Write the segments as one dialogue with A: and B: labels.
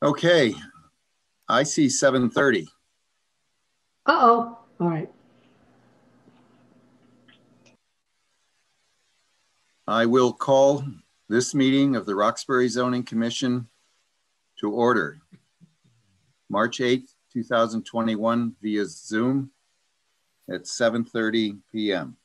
A: Okay, I see 7:30.
B: Uh-oh, all right.
A: I will call this meeting of the Roxbury Zoning Commission to order. March 8th, 2021 via Zoom at 7:30 p.m.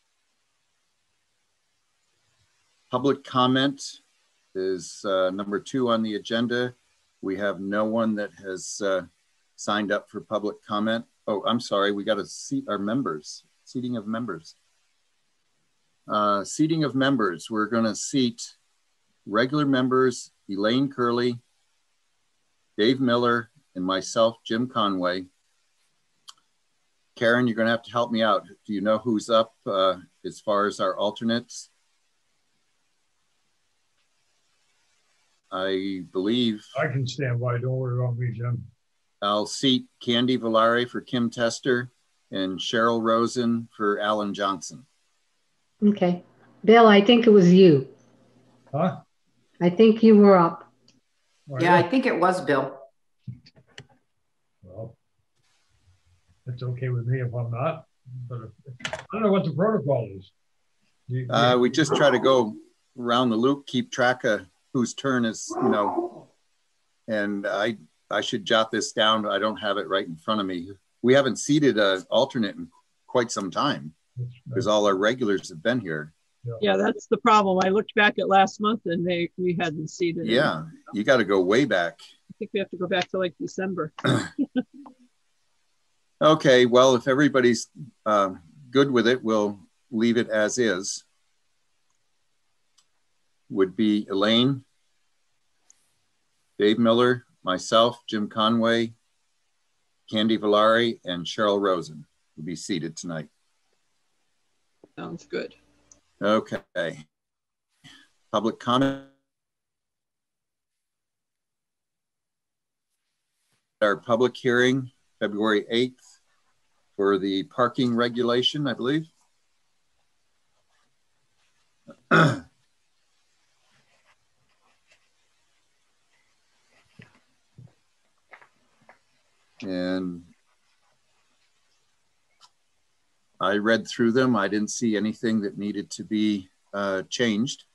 A: Public comment is number 2 on the agenda. We have no one that has signed up for public comment. Oh, I'm sorry, we got to seat our members, seating of members. Seating of members, we're going to seat regular members, Elaine Curley, Dave Miller, and myself, Jim Conway. Karen, you're going to have to help me out. Do you know who's up as far as our alternates? I believe
C: I can stand by. Don't worry about me, Jim.
A: I'll seat Candy Villare for Kim Tester and Cheryl Rosen for Alan Johnson.
B: Okay. Bill, I think it was you.
C: Huh?
B: I think you were up.
D: Yeah, I think it was Bill.
C: Well, it's okay with me if I'm not, but I don't know what the protocol is.
A: We just try to go around the loop, keep track of whose turn is, you know, and I should jot this down. I don't have it right in front of me. We haven't seated an alternate in quite some time because all our regulars have been here.
E: Yeah, that's the problem. I looked back at last month and we hadn't seated.
A: Yeah,
E: anything.
A: You got to go way back.
E: I think we have to go back to like December.
A: Okay, well, if everybody's good with it, we'll leave it as is. Would be Elaine, Dave Miller, myself, Jim Conway, Candy Villare, and Cheryl Rosen will be seated tonight.
E: Sounds good.
A: Okay. Public comment. Our public hearing, February 8th, for the parking regulation, I believe. And I read through them. I didn't see anything that needed to be changed.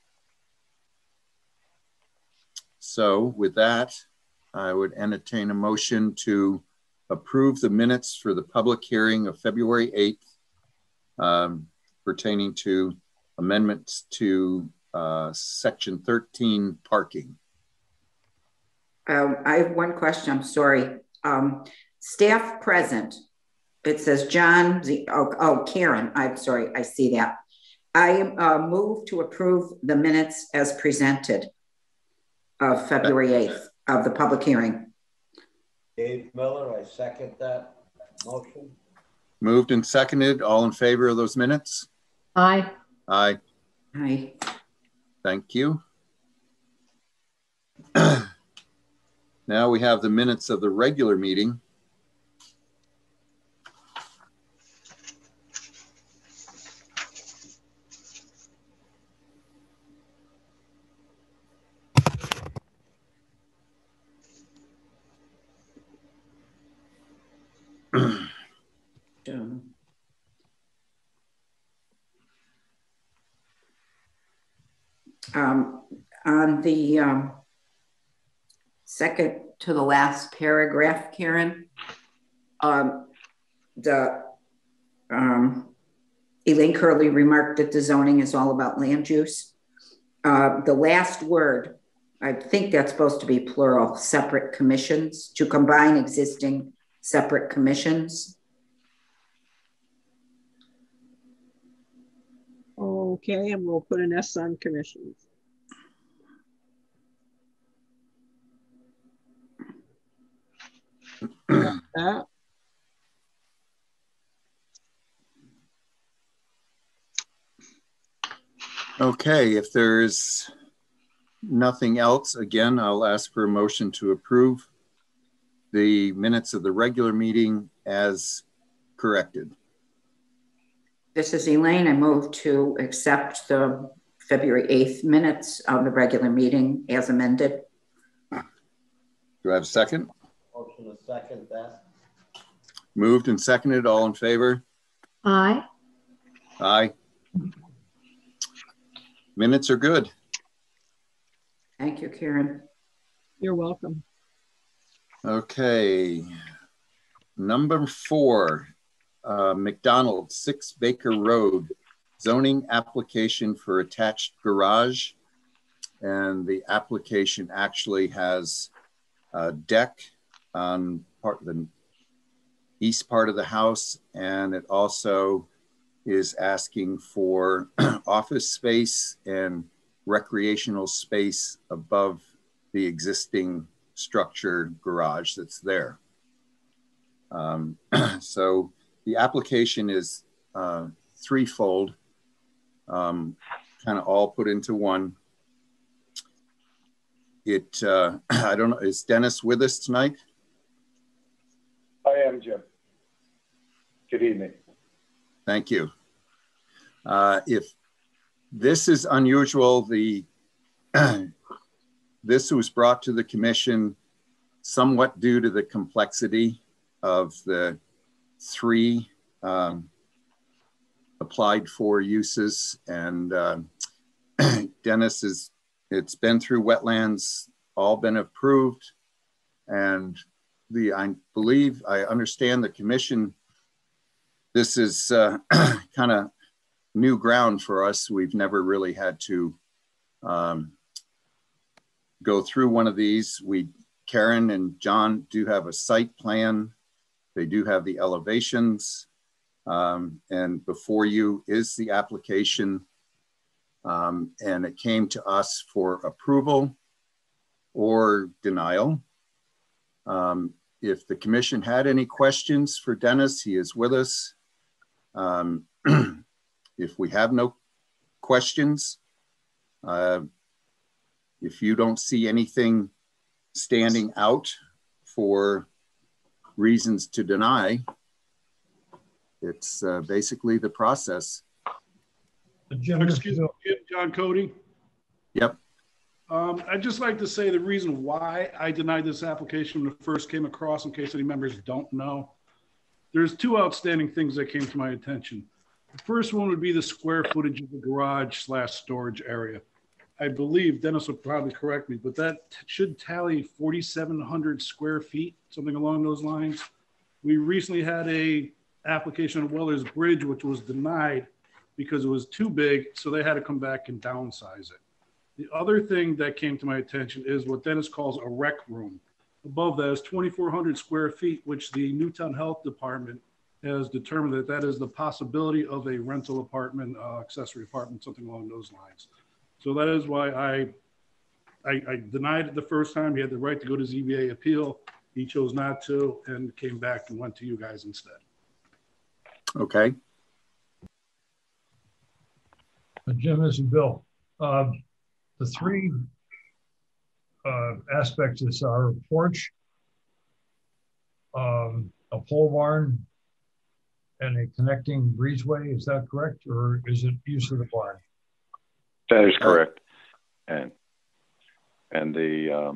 A: So with that, I would entertain a motion to approve the minutes for the public hearing of February 8th pertaining to amendments to section 13 parking.
D: I have one question. I'm sorry. Staff present. It says John. Karen. I'm sorry. I see that. I move to approve the minutes as presented of February 8th of the public hearing.
F: Dave Miller, I second that motion.
A: Moved and seconded. All in favor of those minutes?
B: Aye.
A: Aye.
D: Aye.
A: Thank you. Now we have the minutes of the regular meeting.
D: On the second to the last paragraph, Karen, Elaine Curley remarked that the zoning is all about land use. The last word, I think that's supposed to be plural, separate commissions, to combine existing separate commissions.
E: Okay, and we'll put an S on commissions. Got that.
A: Okay, if there's nothing else, again, I'll ask for a motion to approve the minutes of the regular meeting as corrected.
D: This is Elaine. I move to accept the February 8th minutes of the regular meeting as amended.
A: Do I have a second?
F: Motion to second that.
A: Moved and seconded. All in favor?
B: Aye.
A: Aye. Minutes are good.
D: Thank you, Karen.
E: You're welcome.
A: Okay. Number 4, McDonald, 6 Baker Road, zoning application for attached garage. And the application actually has a deck on the east part of the house, and it also is asking for office space and recreational space above the existing structure garage that's there. So the application is threefold, kind of all put into one. I don't know, is Dennis with us tonight?
G: I am, Jim. Good evening.
A: Thank you. If this is unusual, this was brought to the commission somewhat due to the complexity of the 3 applied for uses, and Dennis it's been through wetlands, all been approved, and I understand the commission, this is kind of new ground for us. We've never really had to go through one of these. Karen and John do have a site plan. They do have the elevations, and before you is the application. And it came to us for approval or denial. If the commission had any questions for Dennis, he is with us. If we have no questions, if you don't see anything standing out for reasons to deny, it's basically the process.
C: Jim,
H: Excuse me, John Cody.
A: Yep.
H: I'd just like to say the reason why I denied this application when it first came across, in case any members don't know. There's 2 outstanding things that came to my attention. The first one would be the square footage of the garage/storage area. I believe, Dennis will probably correct me, but that should tally 4,700 square feet, something along those lines. We recently had a application on Weller's Bridge, which was denied because it was too big, so they had to come back and downsize it. The other thing that came to my attention is what Dennis calls a rec room. Above that is 2,400 square feet, which the Newtown Health Department has determined that that is the possibility of a rental apartment, accessory apartment, something along those lines. So that is why I denied it the first time. He had the right to go to ZBA appeal. He chose not to and came back and went to you guys instead.
A: Okay.
C: Jim, this is Bill. The 3 aspects of this are a porch, a pole barn, and a connecting breezeway. Is that correct, or is it use of the barn?
G: That is correct. And the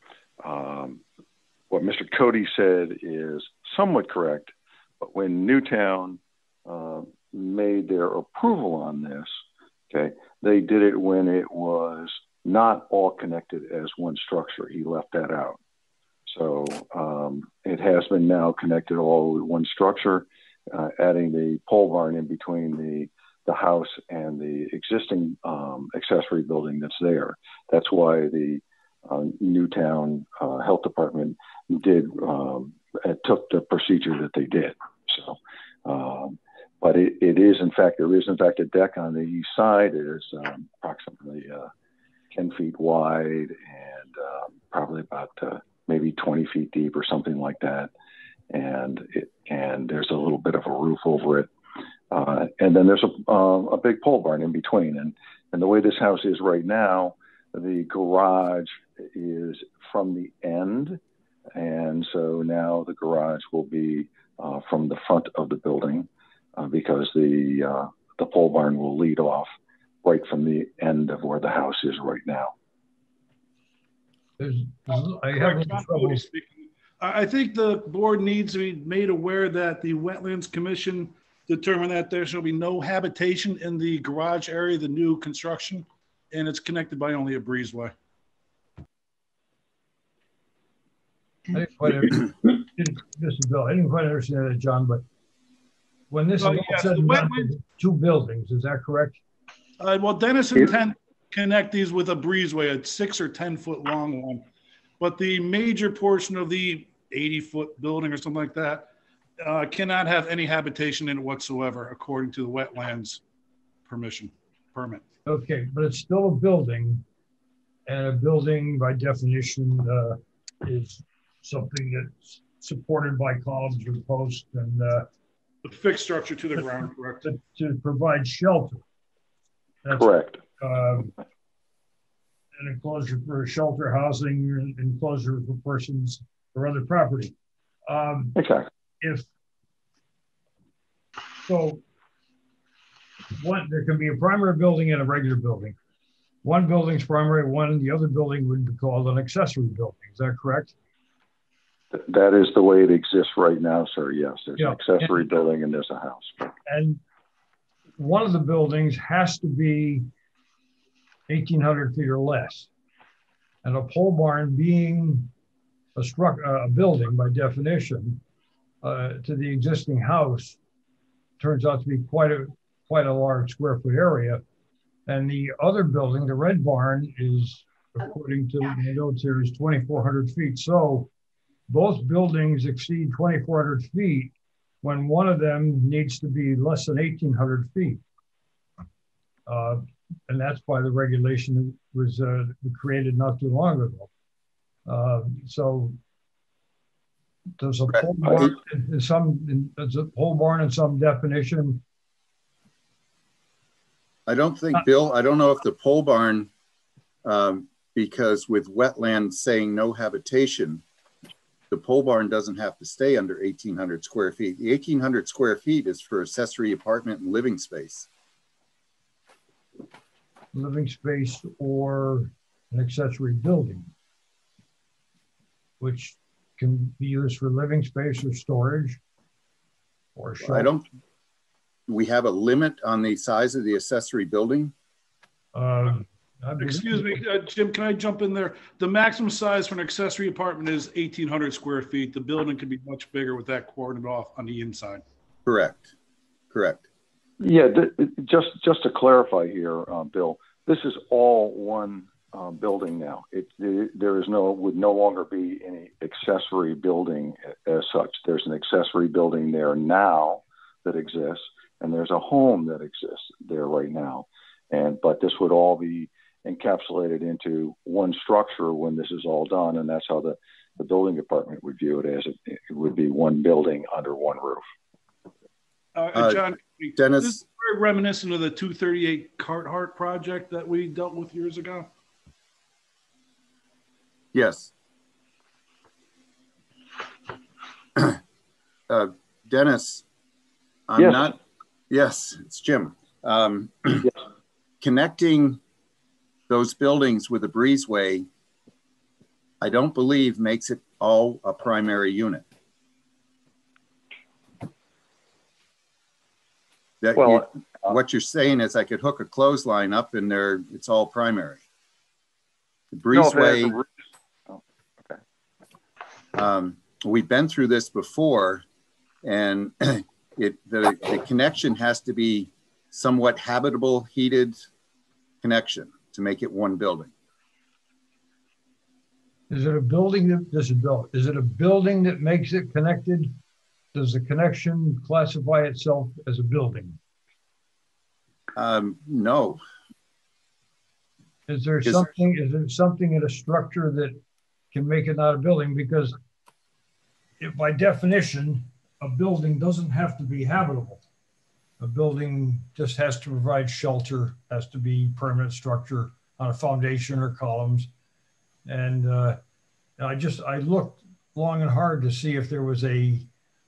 G: what Mr. Cody said is somewhat correct, but when Newtown made their approval on this, okay, they did it when it was not all connected as one structure. He left that out. So it has been now connected all with one structure, adding the pole barn in between the house and the existing accessory building that's there. That's why the Newtown Health Department took the procedure that they did. So, but it is, in fact, there is, in fact, a deck on the east side. It is approximately 10 feet wide and probably about maybe 20 feet deep or something like that. And there's a little bit of a roof over it. And then there's a big pole barn in between. And the way this house is right now, the garage is from the end. And so now the garage will be from the front of the building because the pole barn will lead off right from the end of where the house is right now.
C: I have trouble.
H: I think the board needs to be made aware that the Wetlands Commission determined that there shall be no habitation in the garage area, the new construction, and it's connected by only a breezeway.
C: I didn't quite understand that, John, but when this is all said and done, two buildings, is that correct?
H: Well, Dennis intended to connect these with a breezeway, a 6 or 10 foot long one. But the major portion of the 80-foot building or something like that cannot have any habitation in it whatsoever, according to the wetlands permit.
C: Okay, but it's still a building, and a building by definition is something that's supported by columns or posts and
H: a fixed structure to the ground, correct?
C: To provide shelter. That's
G: correct.
C: An enclosure for shelter housing, or an enclosure for persons or other property.
G: Exactly.
C: There can be a primary building and a regular building. One building's primary, the other building would be called an accessory building. Is that correct?
G: That is the way it exists right now, sir. Yes, there's an accessory building and there's a house.
C: And one of the buildings has to be 1,800 feet or less. And a pole barn being a building by definition to the existing house turns out to be quite a large square foot area. And the other building, the red barn, is, according to the notes here, is 2,400 feet. So both buildings exceed 2,400 feet when one of them needs to be less than 1,800 feet. And that's by the regulation that was created not too long ago. So there's a pole barn in some definition.
A: I don't think, Bill, I don't know if the pole barn, because with wetlands saying no habitation, the pole barn doesn't have to stay under 1,800 square feet. The 1,800 square feet is for accessory apartment and living space.
C: Living space or an accessory building, which can be used for living space or storage or shelter.
A: We have a limit on the size of the accessory building?
H: Excuse me, Jim, can I jump in there? The maximum size for an accessory apartment is 1,800 square feet. The building could be much bigger with that cordoned off on the inside.
A: Correct.
G: Yeah, just to clarify here, Bill, this is all one building now. Would no longer be any accessory building as such. There's an accessory building there now that exists, and there's a home that exists there right now. But this would all be encapsulated into one structure when this is all done, and that's how the building department would view it, as it would be one building under one roof.
H: John,
A: Dennis,
H: this is very reminiscent of the 238 Carthart project that we dealt with years ago.
A: Yes. Dennis, yes, it's Jim.
G: Yes.
A: Connecting those buildings with a breezeway, I don't believe makes it all a primary unit. What you're saying is I could hook a clothesline up in there, it's all primary. The breezeway, we've been through this before, and the connection has to be somewhat habitable, heated connection to make it one building.
C: Is it a building that makes it connected? Does the connection classify itself as a building?
A: No.
C: Is there something in a structure that can make it not a building? Because by definition, a building doesn't have to be habitable. A building just has to provide shelter, has to be permanent structure on a foundation or columns. And I looked long and hard to see if there was a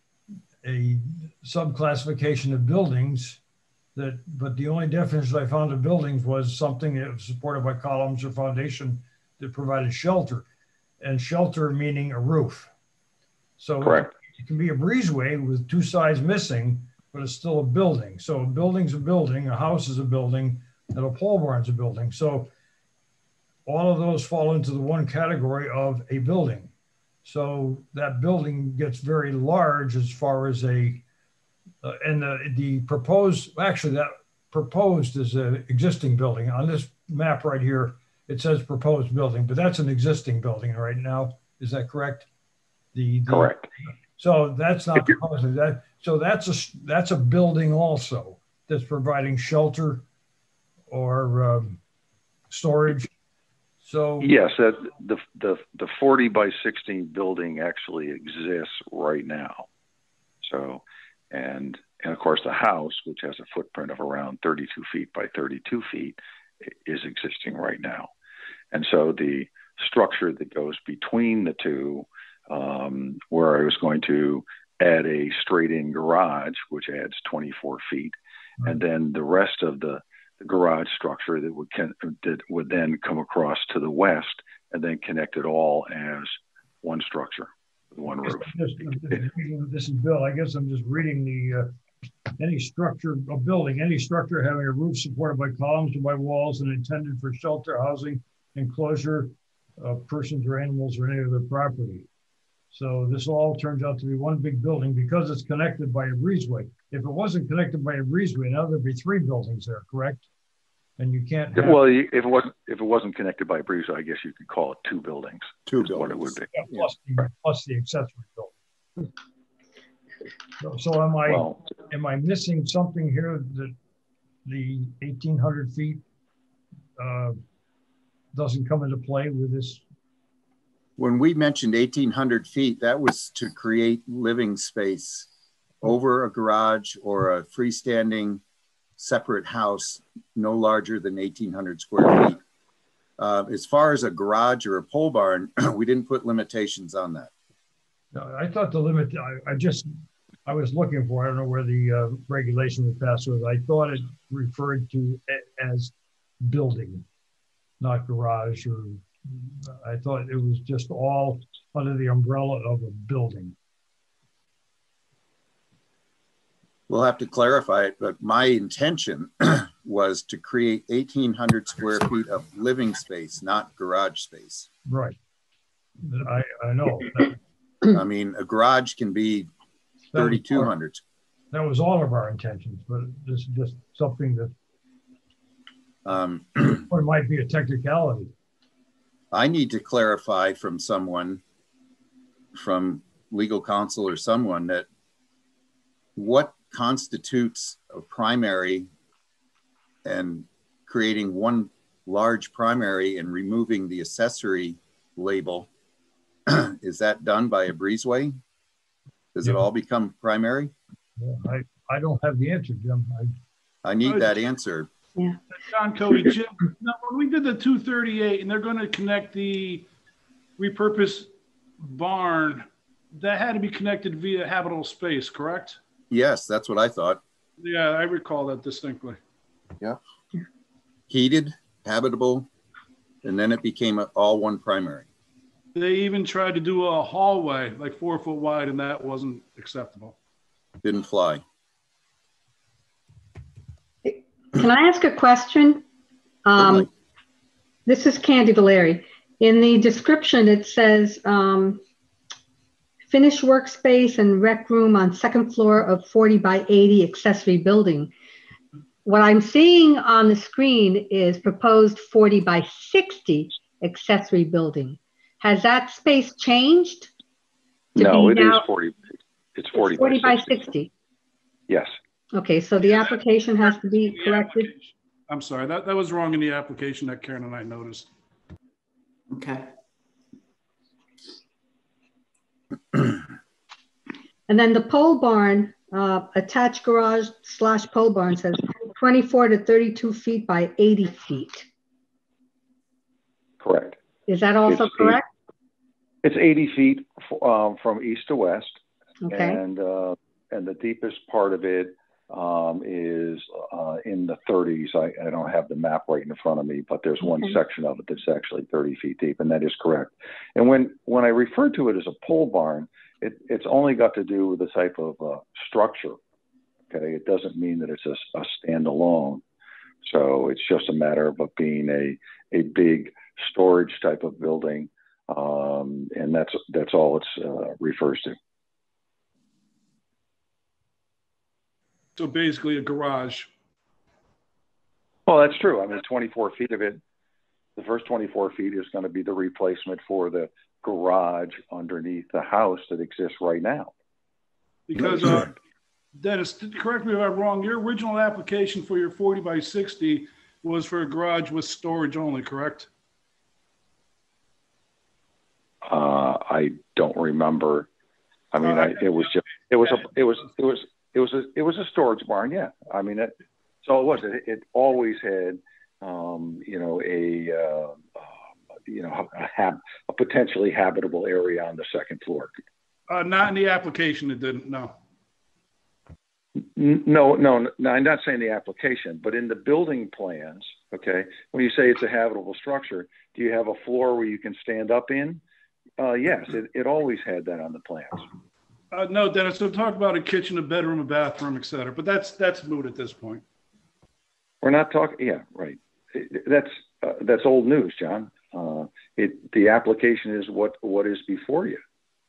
C: subclassification of buildings but the only definition I found of buildings was something that was supported by columns or foundation that provided shelter. and shelter meaning a roof. So
G: Correct.
C: it can be a breezeway with two sides missing, but it's still a building. So a building's a building, a house is a building, and a pole barn's a building. So all of those fall into the one category of a building. So that building gets very large as far as the proposed, actually that proposed is an existing building. On this map right here, it says proposed building, but that's an existing building right now. Is that correct?
G: Correct.
C: So that's not proposed. So that's a building also that's providing shelter or storage. So
G: yes, the 40 by 60 building actually exists right now. So, and of course the house, which has a footprint of around 32 feet by 32 feet, is existing right now. And so the structure that goes between the two, where I was going to add a straight-in garage, which adds 24 feet, and then the rest of the garage structure that would then come across to the west and then connect it all as one structure, one roof.
C: This is Bill. I guess I'm just reading the any structure, a building, any structure having a roof supported by columns or by walls and intended for shelter, housing, enclosure of persons or animals or any other property. So this all turns out to be one big building because it's connected by a breezeway. If it wasn't connected by a breezeway, now there'd be three buildings there, correct? And you can't have,
G: well, if it wasn't connected by a breezeway, I guess you could call it two buildings.
A: Two buildings.
G: What it would be.
C: Yeah, plus the accessory building. So am I missing something here that the 1,800 feet doesn't come into play with this?
A: When we mentioned 1,800 feet, that was to create living space over a garage or a freestanding separate house, no larger than 1,800 square feet. As far as a garage or a pole barn, we didn't put limitations on that.
C: No, I thought the limit, I was looking for, I don't know where the regulation was passed with. I thought it referred to it as building, not garage, or I thought it was just all under the umbrella of a building.
A: We'll have to clarify it, but my intention was to create 1,800 square feet of living space, not garage space.
C: Right. I know.
A: I mean, a garage can be 3,200.
C: That was all of our intentions, but this is just something that or it might be a technicality.
A: I need to clarify from someone, from legal counsel or someone, that what constitutes a primary and creating one large primary and removing the accessory label. Is that done by a breezeway? Does it all become primary?
C: Yeah, I don't have the answer, Jim.
A: I need that answer.
B: Yeah.
H: John, Cody, Jim, now, when we did the 238 and they're going to connect the repurposed barn, that had to be connected via habitable space, correct?
A: Yes, that's what I thought.
H: Yeah, I recall that distinctly.
A: Yeah. Heated, habitable, and then it became all one primary.
H: They even tried to do a hallway like 4 foot wide, and that wasn't acceptable.
A: Didn't fly.
B: Can I ask a question? This is Candy Valeri. In the description, it says finished workspace and rec room on second floor of 40 by 80 accessory building. What I'm seeing on the screen is proposed 40 by 60 accessory building. Has that space changed?
G: No, it is 40. It's 40
B: by 60.
G: Yes.
B: Okay, so the application has to be corrected.
H: I'm sorry, that was wrong in the application that Karen and I noticed.
D: Okay.
B: And then the pole barn, attached garage / pole barn says 24 to 32 feet by 80 feet.
G: Correct.
B: Is that also correct?
G: It's 80 feet from east to west.
B: Okay.
G: And the deepest part of it is in the 30s. I don't have the map right in front of me, but there's one section of it that's actually 30 feet deep, and that is correct. And when I refer to it as a pole barn, it's only got to do with the type of structure. Okay, it doesn't mean that it's a standalone. So it's just a matter of it being a big storage type of building, and that's all it refers to.
H: So basically a garage.
G: Well, that's true. I mean, 24 feet of it, the first 24 feet is going to be the replacement for the garage underneath the house that exists right now.
H: Because, Dennis, correct me if I'm wrong, your original application for your 40 by 60 was for a garage with storage only, correct?
G: I don't remember. I mean, it was a storage barn. Yeah. I mean, so it was. It always had, a potentially habitable area on the second floor.
H: Not in the application, it didn't. No.
G: No, I'm not saying the application, but in the building plans, okay, when you say it's a habitable structure, do you have a floor where you can stand up in? Yes, it always had that on the plans.
H: No, Dennis, don't talk about a kitchen, a bedroom, a bathroom, et cetera, but that's moot at this point.
G: We're not talking, yeah, right. That's old news, John. The application is what is before you.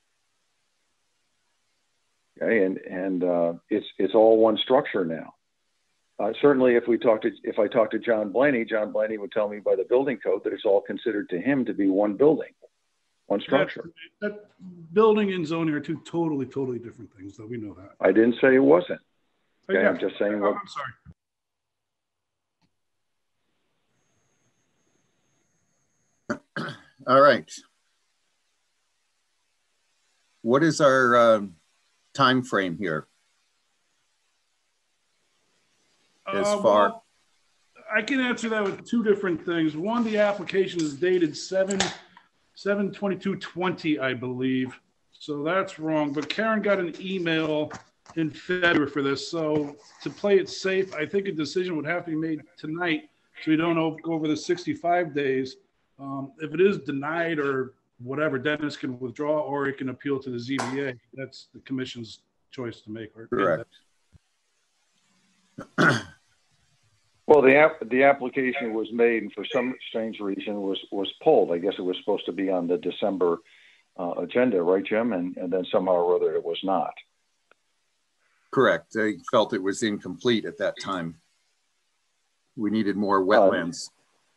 G: Okay, and it's all one structure now. Certainly, if I talk to John Blaney would tell me by the building code that it's all considered to him to be one building, one structure.
H: That building and zoning are two totally different things, though. We know that.
G: I didn't say it wasn't. Okay,
H: yeah.
G: I'm just saying.
H: I'm sorry.
A: All right. What is our time frame here? As far,
H: well, I can answer that with two different things. One, the application is dated 7/22/20, I believe. So that's wrong. But Karen got an email in February for this. So to play it safe, I think a decision would have to be made tonight, so we don't go over the 65 days. If it is denied or whatever, Dennis can withdraw or he can appeal to the ZBA. That's the commission's choice to make.
A: Correct.
G: Well, the application was made, and for some strange reason was pulled. I guess it was supposed to be on the December agenda, right, Jim? And then somehow or other it was not.
A: Correct. They felt it was incomplete at that time. We needed more wetlands.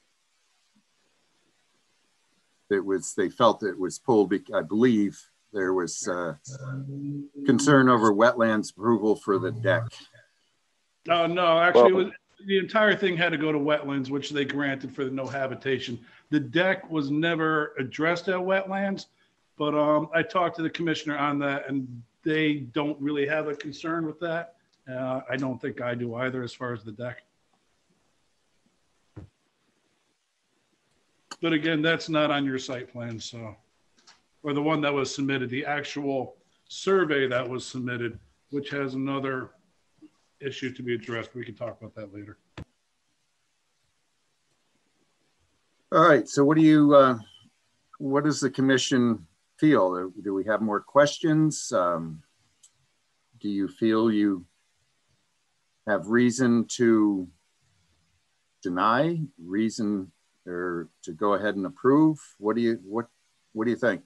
A: They felt it was pulled because I believe there was concern over wetlands approval for the deck.
H: No, actually, the entire thing had to go to wetlands, which they granted for the no habitation. The deck was never addressed at wetlands, but I talked to the commissioner on that, and they don't really have a concern with that. I don't think I do either as far as the deck. But again, that's not on your site plan, so, or the one that was submitted, the actual survey that was submitted, which has another issue to be addressed. We can talk about that later.
A: All right, so what does the commission feel? Do we have more questions? Do you feel you have reason to deny, reason or to go ahead and approve? What do you think?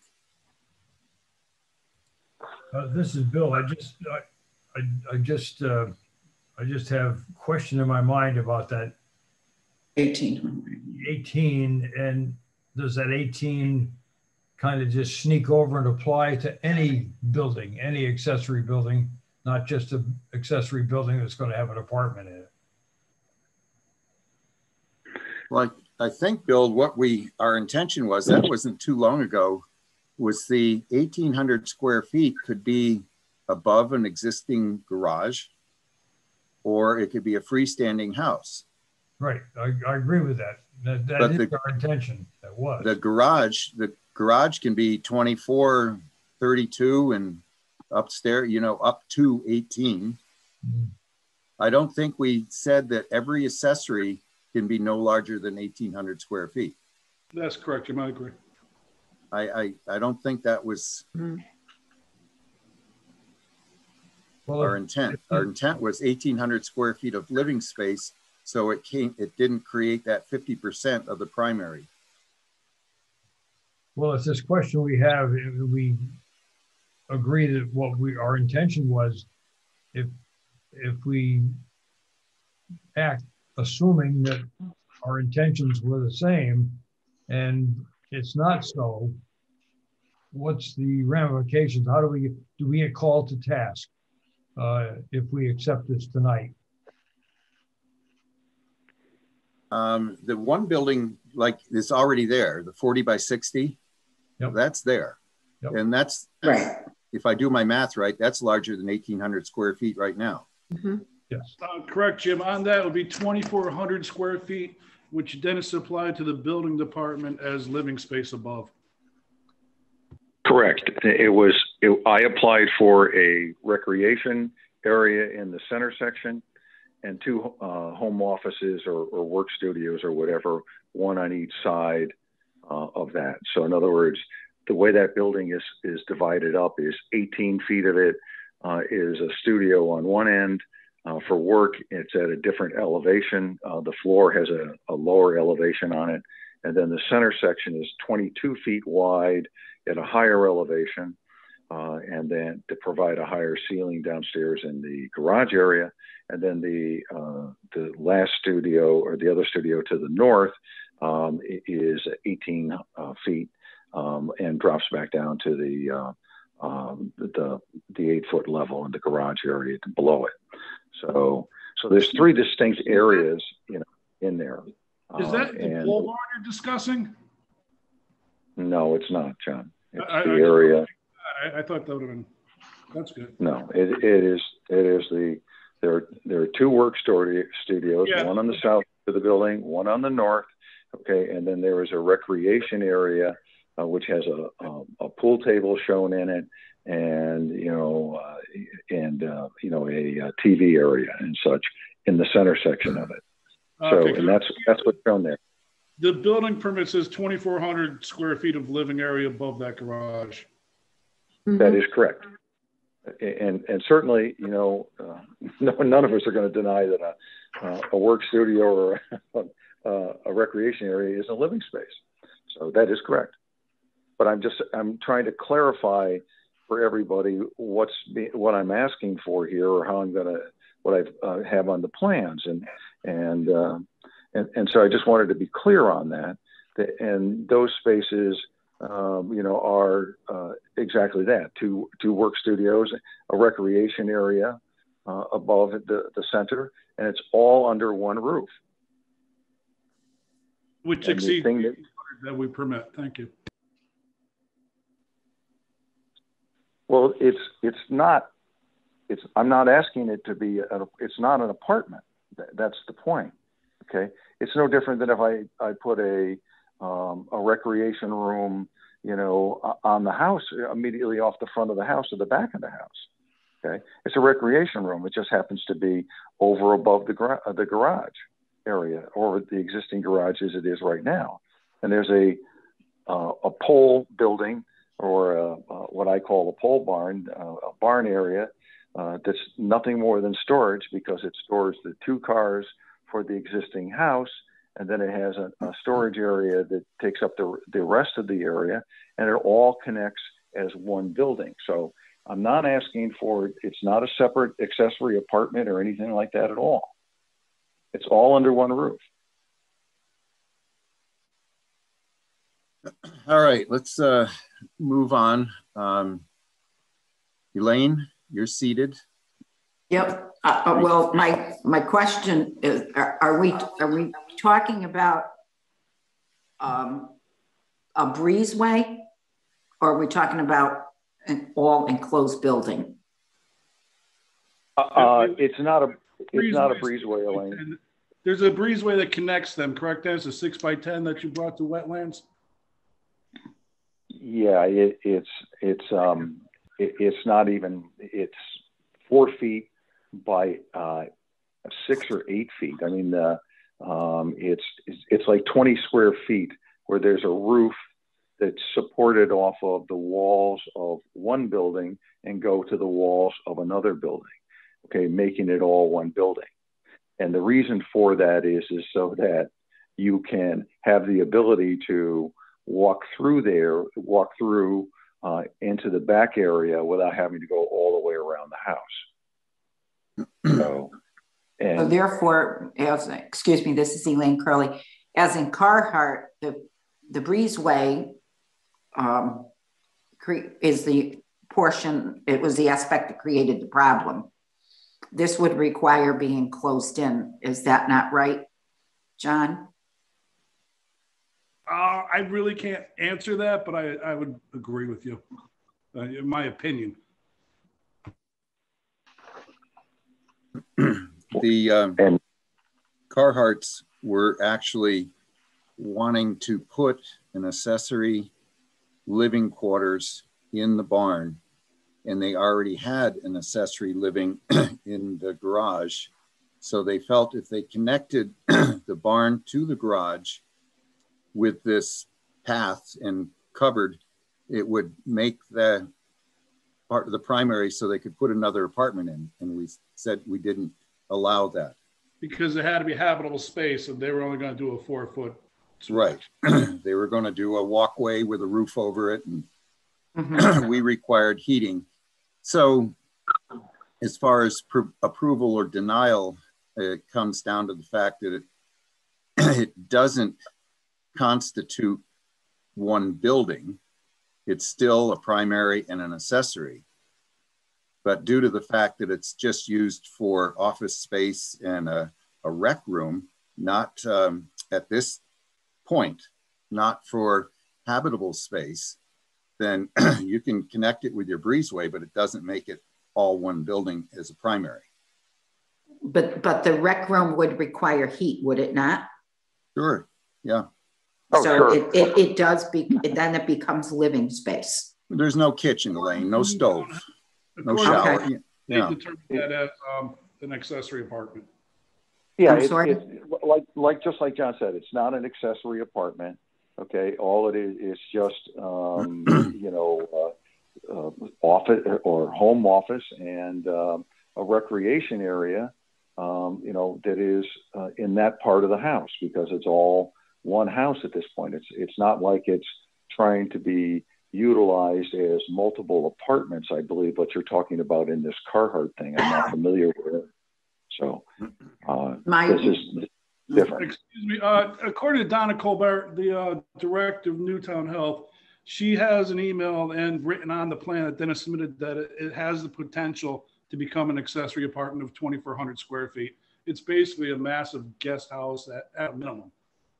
C: This is Bill. I just have a question in my mind about that 18, and does that 18 kind of just sneak over and apply to any building, any accessory building, not just an accessory building that's going to have an apartment in it?
A: Well, I think, Bill, our intention was, that wasn't too long ago, was the 1,800 square feet could be above an existing garage, or it could be a freestanding house.
C: Right, I agree with that. That is our intention. That was. The
A: garage can be 24, 32, and upstairs, up to 18. I don't think we said that every accessory can be no larger than 1,800 square feet.
H: That's correct, Jim. I agree.
A: I don't think that was our intent. Our intent was 1,800 square feet of living space, so it didn't create that 50% of the primary.
C: Well, it's this question we have. We agree that our intention was, if we act assuming that our intentions were the same, and it's not so, what's the ramifications? How do we get called to task if we accept this tonight?
A: The one building, like, is already there, the 40 by 60, yep. That's there. Yep. And that's right. If I do my math right, that's larger than 1,800 square feet right now.
C: Mm-hmm. Yes.
H: Correct, Jim. On that, it would be 2,400 square feet, which then is supplied to the building department as living space above.
G: Correct. I applied for a recreation area in the center section and 2 home offices or work studios or whatever, one on each side of that. So in other words, the way that building is divided up is 18 feet of it is a studio on one end. For work, it's at a different elevation. The floor has a lower elevation on it. And then the center section is 22 feet wide at a higher elevation. And then to provide a higher ceiling downstairs in the garage area. And then the last studio, or the other studio to the north, is 18 feet and drops back down to the 8-foot level in the garage area below it. So there's 3 distinct areas, in there.
H: Is that the pole barn you're discussing?
G: No, it's not, John. It's the area.
H: I thought that would have been. That's good.
G: No, it is there are 2 work studios, yeah. One on the south of the building, one on the north. Okay, and then there is a recreation area which has a pool table shown in it, and a TV area and such in the center section of it. So, and that's what's shown there.
H: The building permit says 2,400 square feet of living area above that garage.
G: That is correct. And certainly, none of us are going to deny that a work studio or a recreation area is a living space. So that is correct. But I'm trying to clarify for everybody what I'm asking for here, or how what I have on the plans, and so I just wanted to be clear on that. And those spaces, are exactly that: two work studios, a recreation area above the center, and it's all under one roof.
H: Which exceeds that we permit. Thank you.
G: Well, I'm not asking it to be, it's not an apartment. That's the point. Okay. It's no different than if I put a recreation room, on the house, immediately off the front of the house or the back of the house. Okay. It's a recreation room. It just happens to be over above the garage area, or the existing garage as it is right now. And there's a pole building, or what I call a pole barn, a barn area that's nothing more than storage, because it stores the 2 cars for the existing house, and then it has a storage area that takes up the rest of the area, and it all connects as one building. So I'm not asking for, it's not a separate accessory apartment or anything like that at all. It's all under one roof.
A: All right, let's move on. Elaine, you're seated.
D: Yep. Well, my question is: Are we talking about a breezeway, or are we talking about an all enclosed building?
G: It's not a breezeway, Elaine.
H: There's a breezeway that connects them, correct? That's a 6x10 that you brought to wetlands.
G: Yeah, it's not even, it's 4 feet by 6 or 8 feet. I mean, it's like 20 square feet where there's a roof that's supported off of the walls of one building and go to the walls of another building, okay, making it all one building. And the reason for that is so that you can have the ability to walk through into the back area without having to go all the way around the house. So
D: therefore, excuse me, this is Elaine Curley. As in Carhart, the breezeway is the portion, it was the aspect that created the problem. This would require being closed in. Is that not right, John?
H: I really can't answer that, but I would agree with you, in my opinion.
A: The Carhartts were actually wanting to put an accessory living quarters in the barn, and they already had an accessory living in the garage. So they felt if they connected the barn to the garage with this path and covered, it would make the part of the primary so they could put another apartment in. And we said we didn't allow that.
H: Because it had to be habitable space, and they were only going to do a 4-foot.
A: Right. They were going to do a walkway with a roof over it, and we required heating. So as far as approval or denial, it comes down to the fact that it doesn't constitute one building. It's still a primary and an accessory. But due to the fact that it's just used for office space and a rec room, not at this point, not for habitable space, then you can connect it with your breezeway, but it doesn't make it all one building as a primary.
D: But the rec room would require heat, would it not?
A: Sure, yeah.
G: Oh,
D: so
G: sure.
D: it does, then it becomes living space.
A: There's no kitchen, Elaine, no stove, no shower.
H: Okay. They determined that as an accessory apartment.
G: Yeah, it's just like John said, it's not an accessory apartment. Okay, all it is just office or home office and a recreation area, that is in that part of the house, because it's all one house at this point. It's not like it's trying to be utilized as multiple apartments, I believe, what you're talking about in this Carhart thing. I'm not familiar with it. So this is different.
H: Excuse me. According to Donna Colbert, the director of Newtown Health, she has an email and written on the plan that Dennis submitted that it has the potential to become an accessory apartment of 2,400 square feet. It's basically a massive guest house at a minimum.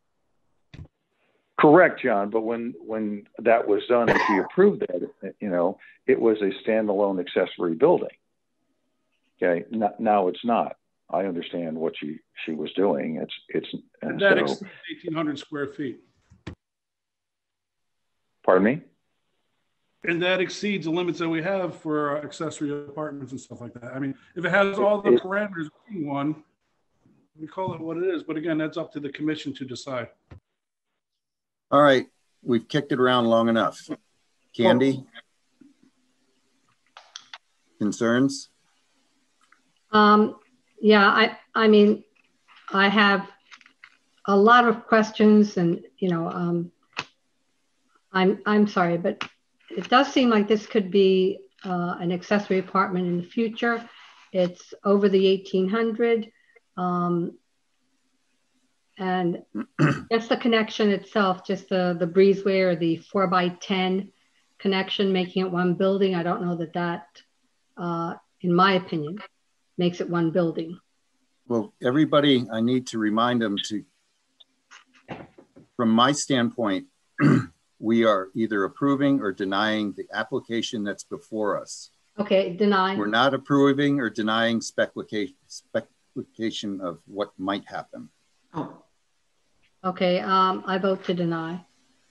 G: Correct, John. But when that was done and she approved that, it was a standalone accessory building. Okay. Now it's not. I understand what she was doing.
H: And that exceeds 1,800 square feet.
G: Pardon me?
H: And that exceeds the limits that we have for accessory apartments and stuff like that. I mean, if it has all the parameters of being one, we call it what it is. But again, that's up to the commission to decide.
A: All right, we've kicked it around long enough. Candy? Concerns?
B: Yeah, I mean, I have a lot of questions, and I'm sorry, but it does seem like this could be an accessory apartment in the future. It's over the 1,800, and just the connection itself, just the breezeway or the 4x10 connection, making it one building. I don't know that in my opinion, makes it one building.
A: Well, everybody, I need to remind them from my standpoint, we are either approving or denying the application that's before us.
B: Okay, deny.
A: We're not approving or denying speculation of what might happen.
D: Oh.
B: Okay, I vote to deny.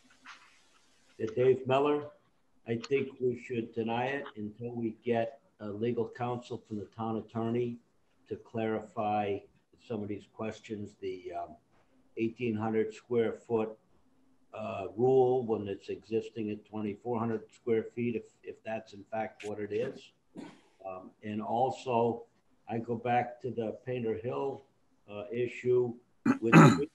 F: Dave Miller, I think we should deny it until we get a legal counsel from the town attorney to clarify some of these questions, the 1,800 square foot rule when it's existing at 2,400 square feet, if that's in fact what it is. And also, I go back to the Painter Hill issue with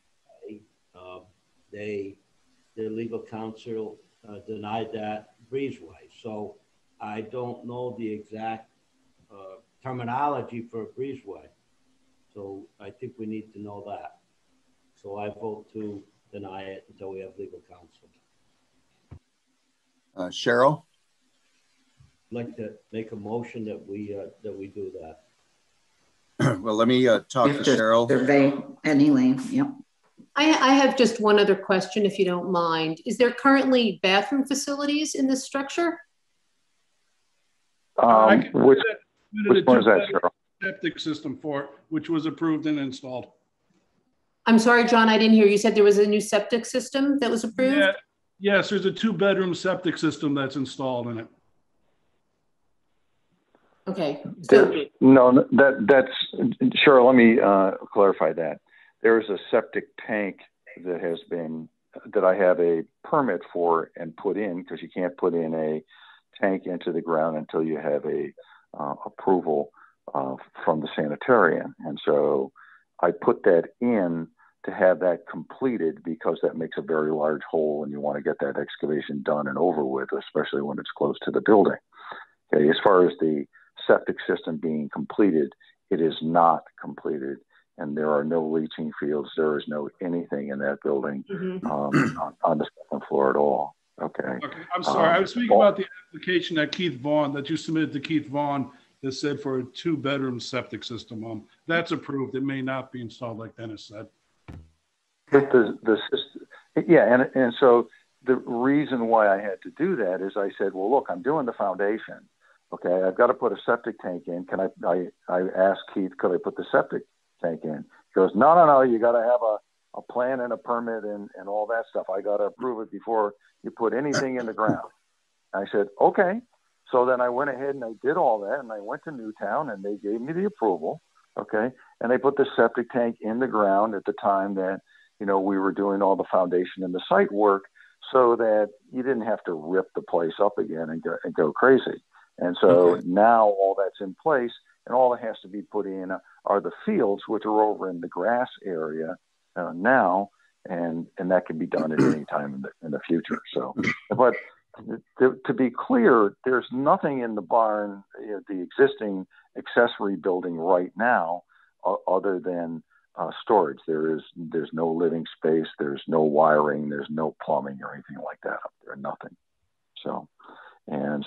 F: their legal counsel denied that breezeway. So I don't know the exact terminology for a breezeway. So I think we need to know that. So I vote to deny it until we have legal counsel.
A: Cheryl?
F: I'd like to make a motion that we do that.
A: Well, let me talk to Cheryl.
D: Survey any lane, yep.
I: I have just one other question, if you don't mind. Is there currently bathroom facilities in this structure?
H: Which
G: one is that, Cheryl?
H: Septic system for it, which was approved and installed.
I: I'm sorry, John, I didn't hear. You said there was a new septic system that was approved?
H: Yeah, yes, there's a 2-bedroom septic system that's installed in it.
I: Okay. So
G: no, that's Cheryl. Let me clarify that. There is a septic tank that I have a permit for and put in, because you can't put in a tank into the ground until you have a approval from the sanitarian. And so I put that in to have that completed, because that makes a very large hole and you want to get that excavation done and over with, especially when it's close to the building. Okay, as far as the septic system being completed, it is not completed, and there are no leaching fields. There is no anything in that building on the second floor at all. Okay.
H: I'm sorry. I was speaking about the application that you submitted to Keith Vaughn that said for a 2-bedroom septic system. That's approved. It may not be installed, like Dennis said.
G: The system, yeah, and so the reason why I had to do that is I said, well, look, I'm doing the foundation. Okay, I've got to put a septic tank in. Can I asked Keith, could I put the septic tank in? He goes, no, you got to have a plan and a permit and all that stuff. I got to approve it before you put anything in the ground. I said, okay. So then I went ahead and I did all that, and I went to Newtown and they gave me the approval. Okay. And they put the septic tank in the ground at the time that, we were doing all the foundation and the site work, so that you didn't have to rip the place up again and go crazy. And so now all that's in place, and all that has to be put in are the fields, which are over in the grass area now, and that can be done at any time in the future. So, but to be clear, there's nothing in the barn, the existing accessory building right now, other than storage. There's no living space. There's no wiring. There's no plumbing or anything like that up there. Nothing. So, and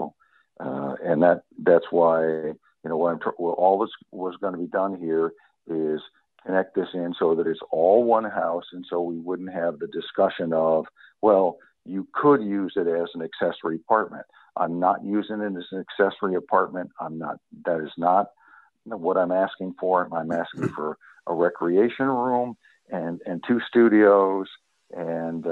G: that's why all this was going to be done here is connect this in so that it's all one house, and so we wouldn't have the discussion of, well, you could use it as an accessory apartment. I'm not using it as an accessory apartment. That is not what I'm asking for. I'm asking for a recreation room and 2 studios, and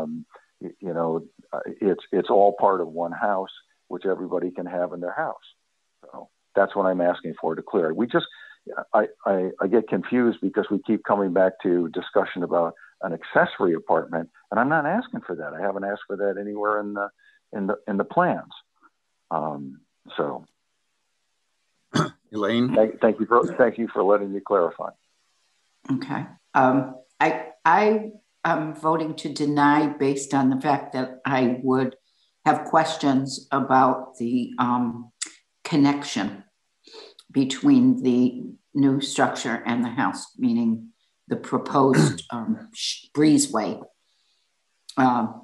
G: it's all part of one house, which everybody can have in their house. So that's what I'm asking for, to clear. I get confused because we keep coming back to discussion about an accessory apartment, and I'm not asking for that. I haven't asked for that anywhere in the plans. So,
A: Elaine,
G: thank you for letting me clarify.
D: Okay. I am voting to deny based on the fact that I would have questions about the connection between the new structure and the house, meaning the proposed breezeway. And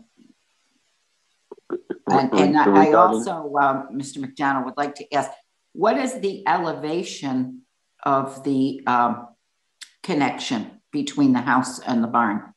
D: I also, Mr. McDonald, would like to ask, what is the elevation of the connection between the house and the barn?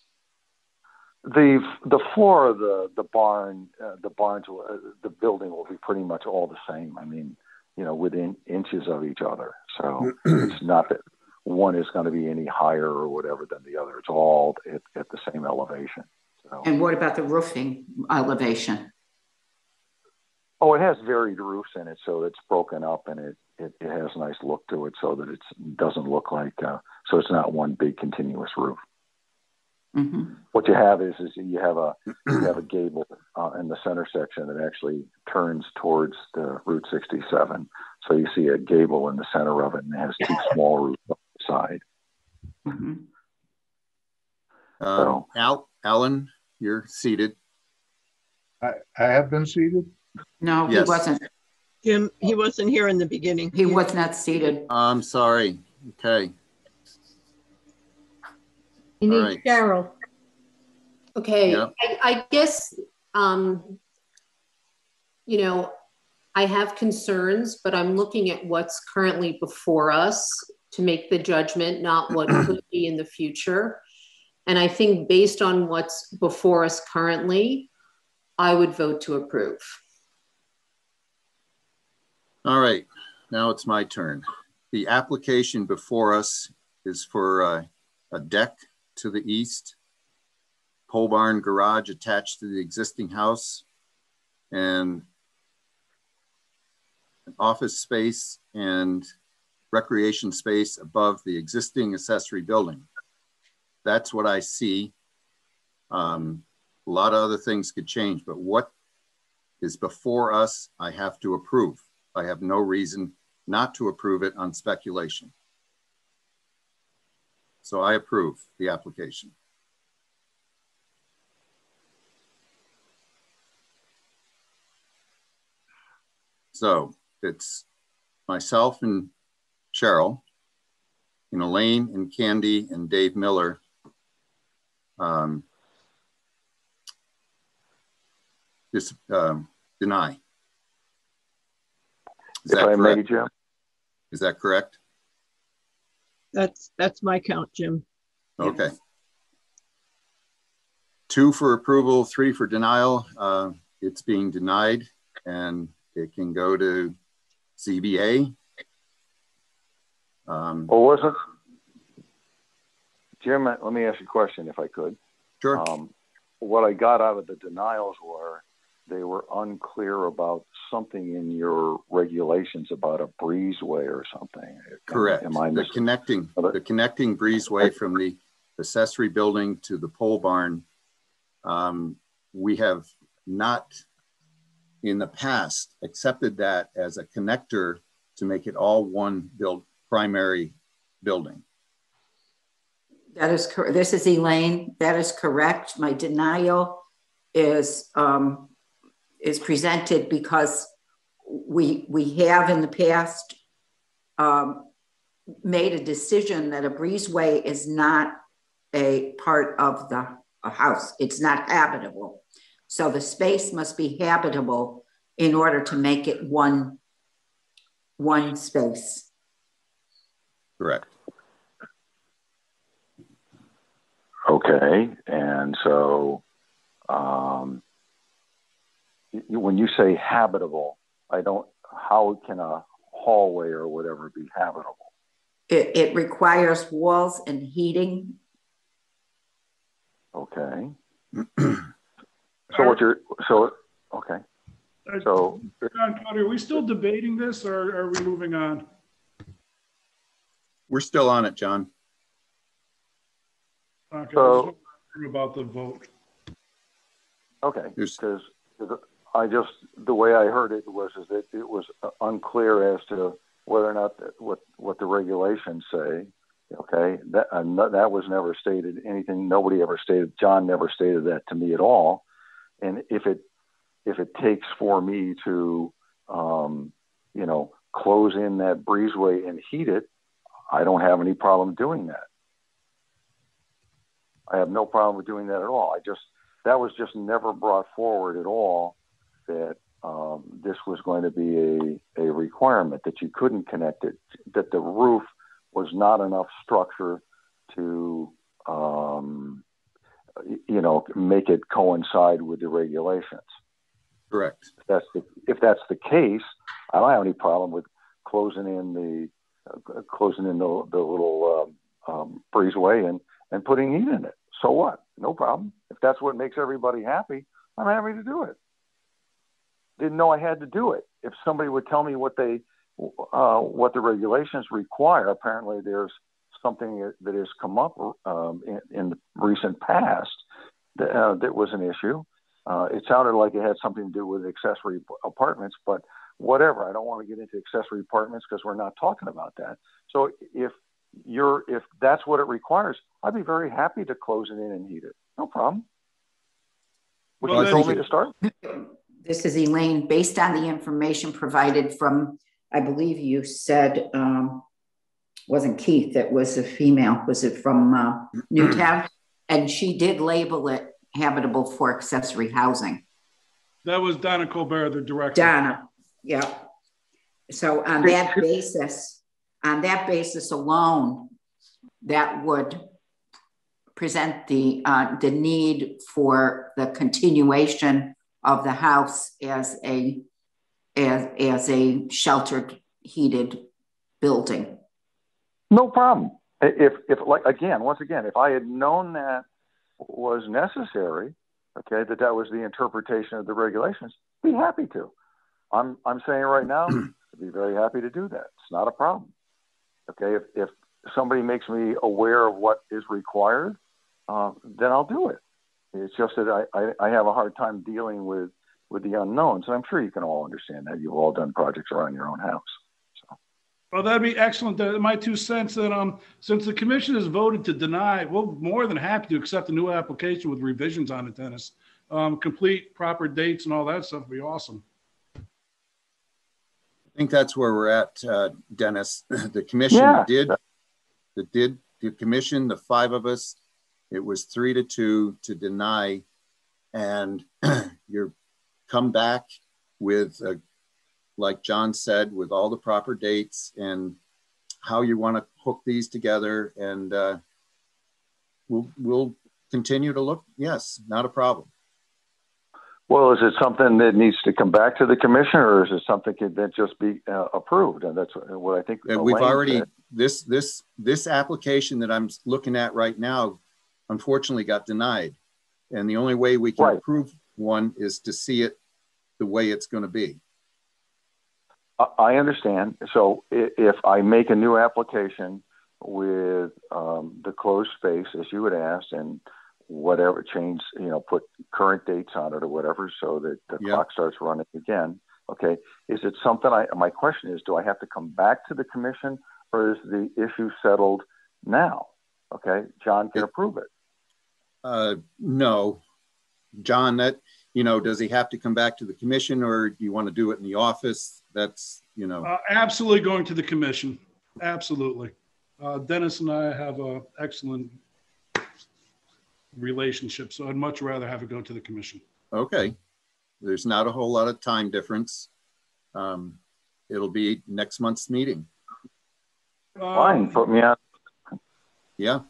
G: The floor of the barn, the building will be pretty much all the same. I mean, within inches of each other. So it's not that one is going to be any higher or whatever than the other. It's all at the same elevation. So.
D: And what about the roofing elevation?
G: Oh, it has varied roofs in it, so it's broken up, and it has a nice look to it, so that it doesn't look like so it's not one big continuous roof.
D: Mm-hmm.
G: What you have is you have a gable in the center section that actually turns towards the Route 67. So you see a gable in the center of it, and it has two small roofs on the side.
D: Mm-hmm.
G: So,
A: Alan, you're seated.
J: I have been seated.
D: No,
A: Yes.
D: he wasn't.
E: Jim, he wasn't here in the beginning.
D: He was not seated.
A: I'm sorry. Okay.
B: You need
A: All right.
B: Cheryl.
I: Okay,
A: Yeah.
I: I guess, you know, I have concerns, but I'm looking at what's currently before us to make the judgment, not what could be in the future. And I think based on what's before us currently, I would vote to approve.
A: All right. Now it's my turn. The application before us is for a deck to the east, pole barn garage attached to the existing house, and an office space and recreation space above the existing accessory building. That's what I see. A lot of other things could change, but what is before us, I have to approve. I have no reason not to approve it on speculation. So I approve the application. So it's myself and Cheryl, and Elaine and Candy and Dave Miller. Deny. Is that correct?
G: Jim?
A: Is that correct?
E: That's my count, Jim.
A: Okay. 2 for approval, 3 for denial. It's being denied, and it can go to ZBA.
G: Or wasn't Jim? Let me ask you a question, if I could.
A: Sure.
G: What I got out of the denials were they were unclear about something in your regulations about a breezeway or something.
A: Correct. The connecting breezeway from the accessory building to the pole barn. We have not in the past accepted that as a connector to make it all one primary building.
D: That is correct. This is Elaine. That is correct. My denial is presented because we have in the past made a decision that a breezeway is not a part of the house. It's not habitable. So the space must be habitable in order to make it one space.
G: Correct. Okay, and so when you say habitable, how can a hallway or whatever be habitable?
D: It requires walls and heating.
G: Okay. Okay. So,
H: John, are we still debating this, or are we moving on?
A: We're still on it, John.
H: Okay,
G: so
H: about the vote.
G: Okay, because the way I heard it was that it was unclear as to whether or not what the regulations say. Okay, that was never stated anything. Nobody ever stated. John never stated that to me at all. And if it takes for me to close in that breezeway and heat it, I don't have any problem doing that. I have no problem with doing that at all. That was just never brought forward at all, that this was going to be a requirement, that you couldn't connect it, that the roof was not enough structure to, make it coincide with the regulations.
A: Correct.
G: If that's the case, I don't have any problem with closing in the little breezeway and putting heat in it. So what? No problem. If that's what makes everybody happy, I'm happy to do it. Didn't know I had to do it. If somebody would tell me what what the regulations require. Apparently, there's something that has come up in the recent past that was an issue. It sounded like it had something to do with accessory apartments, but whatever. I don't want to get into accessory apartments because we're not talking about that. So if that's what it requires, I'd be very happy to close it in and heat it. No problem. Would you told me to start?
D: This is Elaine. Based on the information provided from, I believe you said, wasn't Keith, that was a female. Was it from Newtown? And she did label it habitable for accessory housing.
H: That was Donna Colbert, the director.
D: Donna, yeah. So on that basis alone, that would present the need for the continuation of the house as a sheltered, heated building.
G: No problem. If once again, if I had known that was necessary, okay, that was the interpretation of the regulations, be happy to. I'm saying right now, I'd be very happy to do that. It's not a problem. Okay, if somebody makes me aware of what is required, then I'll do it. It's just that I have a hard time dealing with the unknowns, and I'm sure you can all understand that. You've all done projects around your own house. So.
H: Well, that'd be excellent. My 2 cents that since the commission has voted to deny, we're more than happy to accept a new application with revisions on it, Dennis. Complete proper dates and all that stuff would be awesome.
A: I think that's where we're at, Dennis. The commission the commission, the 5 of us, it was 3-2 to deny, and you're come back with, like John said, with all the proper dates and how you want to hook these together, and we'll continue to look. Yes, not a problem.
G: Well, is it something that needs to come back to the commission, or is it something that just be approved? And that's what I think.
A: We've already this application that I'm looking at right now, unfortunately, got denied, and the only way we can approve one is to see it the way it's going to be.
G: I understand. So if I make a new application with the closed space, as you had asked, and whatever change, put current dates on it or whatever, so that the clock starts running again. Okay. Is it something my question is, do I have to come back to the commission, or is the issue settled now? Okay. John can approve it.
A: No, John, does he have to come back to the commission, or do you want to do it in the office? That's,
H: absolutely going to the commission. Absolutely. Dennis and I have an excellent relationship, so I'd much rather have it go to the commission.
A: Okay. There's not a whole lot of time difference. It'll be next month's meeting.
G: Fine, put me on.
A: Yeah.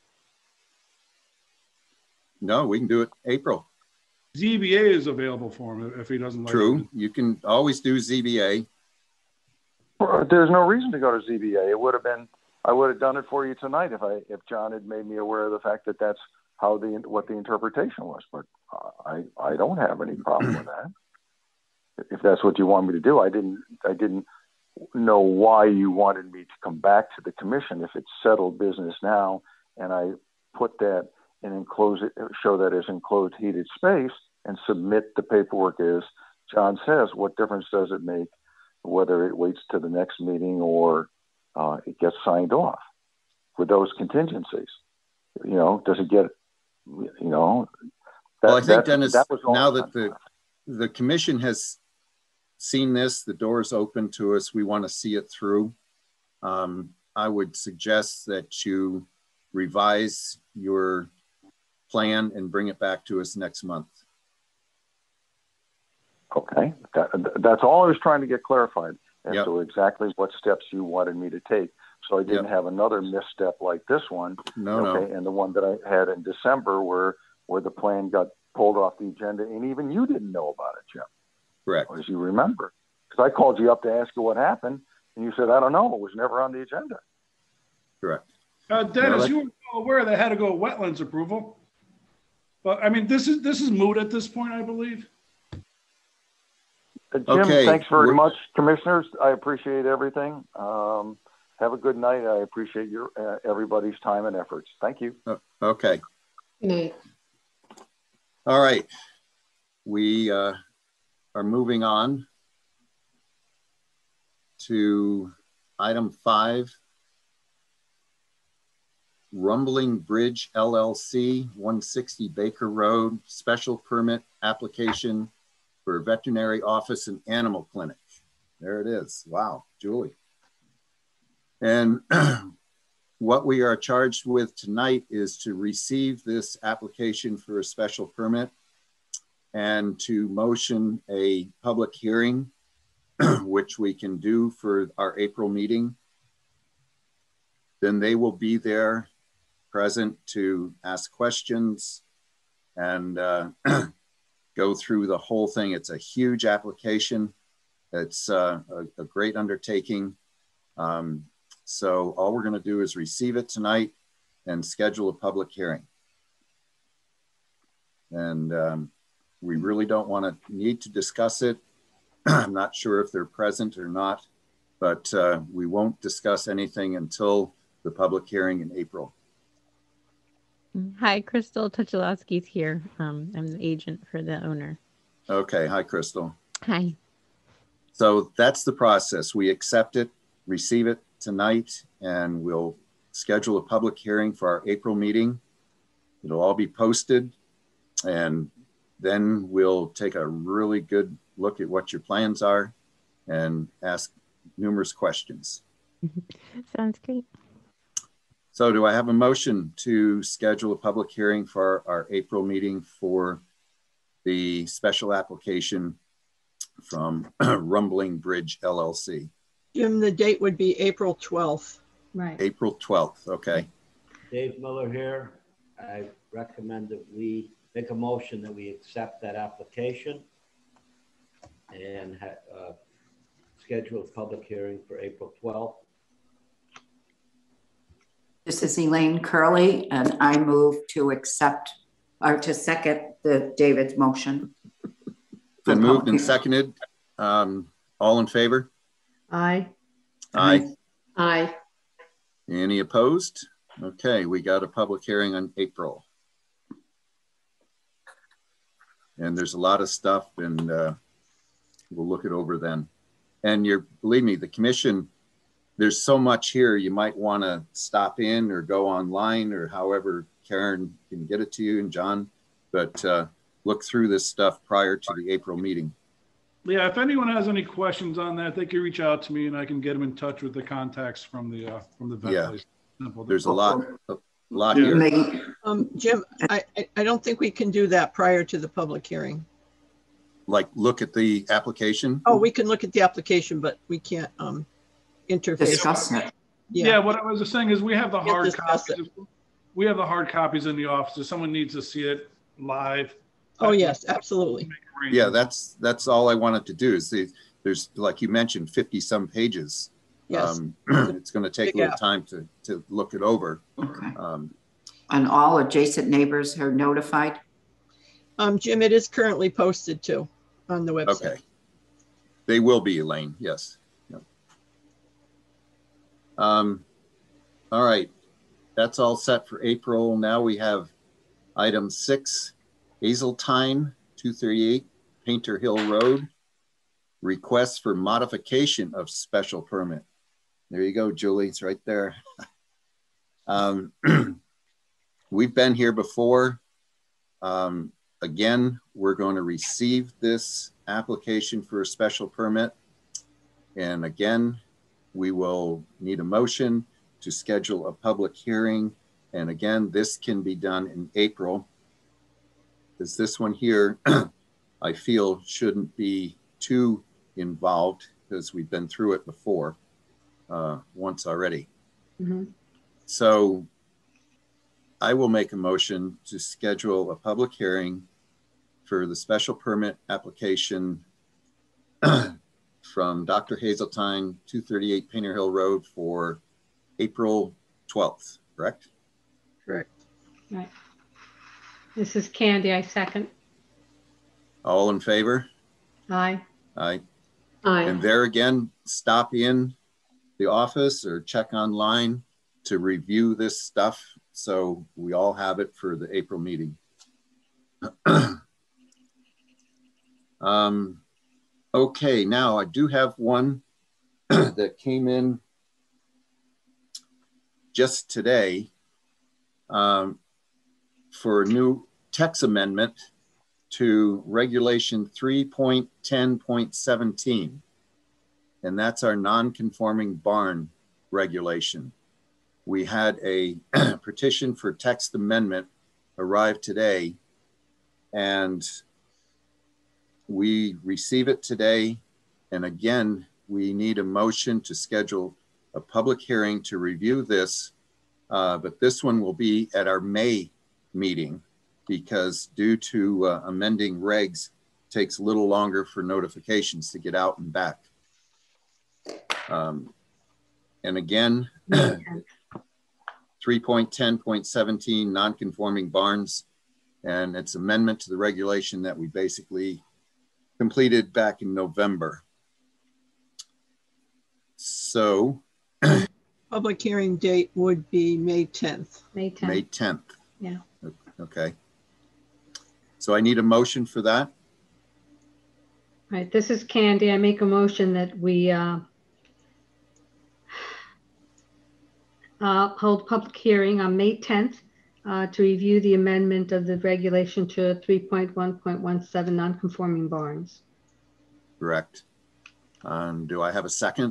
A: No, we can do it April.
H: ZBA is available for him if he doesn't like it.
A: True. You can always do ZBA.
G: There's no reason to go to ZBA. I would have done it for you tonight if John had made me aware of the fact that that's what the interpretation was. But I don't have any problem with that. If that's what you want me to do, I didn't know why you wanted me to come back to the commission if it's settled business now, and I put that and enclose it, show that as enclosed heated space, and submit the paperwork as John says. What difference does it make whether it waits to the next meeting or it gets signed off with those contingencies? Does it get,
A: well, I think, Dennis, now that the commission has seen this, the door's open to us, we want to see it through. I would suggest that you revise your plan and bring it back to us next month.
G: Okay, that's all I was trying to get clarified as to exactly what steps you wanted me to take, so I didn't have another misstep like this one. No. And the one that I had in December where the plan got pulled off the agenda, and even you didn't know about it, Jim.
A: Correct.
G: As you remember, because I called you up to ask you what happened, and you said, I don't know, it was never on the agenda.
A: Correct.
H: Dennis, you were aware they had to go wetlands approval, but I mean, this is moot at this point, I believe.
G: Jim,
A: Okay.
G: thanks very much, commissioners. I appreciate everything. Have a good night. I appreciate your everybody's time and efforts. Thank you.
A: Okay.
I: Good night.
A: All right. We are moving on to item 5, Rumbling Bridge LLC, 160 Baker Road, special permit application for veterinary office and animal clinic. There it is. Wow, Julie. And what we are charged with tonight is to receive this application for a special permit and to motion a public hearing, which we can do for our April meeting. Then they will be there present to ask questions and go through the whole thing. It's a huge application. It's a great undertaking. So all we're going to do is receive it tonight and schedule a public hearing. And we really don't need to discuss it. I'm not sure if they're present or not, but we won't discuss anything until the public hearing in April.
K: Hi, Crystal Tucholowski's here. I'm the agent for the owner.
A: Okay, hi, Crystal.
K: Hi.
A: So that's the process. We accept it, receive it tonight, and we'll schedule a public hearing for our April meeting. It'll all be posted, and then we'll take a really good look at what your plans are and ask numerous questions.
K: Sounds great.
A: So do I have a motion to schedule a public hearing for our April meeting for the special application from Rumbling Bridge LLC?
E: Jim, the date would be April 12th.
B: Right.
A: April 12th, okay.
F: Dave Miller here. I recommend that we make a motion that we accept that application and schedule a public hearing for April 12th.
D: This is Elaine Curley, and I move to accept or to second David's motion.
A: Been moved and seconded. All in favor?
B: Aye.
A: Aye.
I: Aye.
A: Any opposed? Okay, we got a public hearing on April. And there's a lot of stuff, and we'll look it over then. And believe me, the commission, there's so much here, you might want to stop in or go online or however Karen can get it to you and John, but look through this stuff prior to the April meeting.
H: Yeah, if anyone has any questions on that, they can reach out to me and I can get them in touch with the contacts from the vet place. Simple.
A: There's a lot here.
E: Jim, I don't think we can do that prior to the public hearing.
A: Like look at the application?
E: Oh, we can look at the application, but we can't interface.
D: Discuss it.
H: Yeah, what I was just saying is we have the hard copies. We have the hard copies in the office. If someone needs to see it live.
E: Oh yes, absolutely.
A: Yeah, that's all I wanted to do is there's, like you mentioned, 50 some pages.
E: Yes.
A: It's going to take a little time to look it over.
D: Okay. And all adjacent neighbors are notified?
E: Jim, it is currently posted too on the website.
A: Okay. They will be, Elaine, yes. Yep. All right, that's all set for April. Now we have item 6, Hazeltine, 238 Painter Hill Road. Request for modification of special permit. There you go, Julie, it's right there. We've been here before. Again, we're going to receive this application for a special permit. And again, we will need a motion to schedule a public hearing. And again, this can be done in April. Because this one here, I feel shouldn't be too involved because we've been through it before once already.
B: Mm-hmm.
A: So I will make a motion to schedule a public hearing for the special permit application from Dr. Hazeltine, 238 Painter Hill Road for April 12th, correct?
E: Correct.
B: Right. This is Candy, I second.
A: All in favor?
B: Aye.
A: Aye.
I: Aye.
A: And there again, stop in the office or check online to review this stuff so we all have it for the April meeting. Okay, now I do have one that came in just today for a new text amendment to regulation 3.10.17. And that's our non-conforming barn regulation. We had a petition for text amendment arrive today, and we receive it today. And again, we need a motion to schedule a public hearing to review this, but this one will be at our May meeting because due to amending regs, takes a little longer for notifications to get out and back. And again, 3.10.17 non-conforming barns, and it's amendment to the regulation that we basically completed back in November. So
E: public hearing date would be May 10th.
B: May 10th.
A: May 10th.
B: Yeah.
A: Okay. So I need a motion for that.
B: All right, this is Candy. I make a motion that we hold public hearing on May 10th to review the amendment of the regulation to 3.1.17 non-conforming barns.
A: Correct. Do I have a second?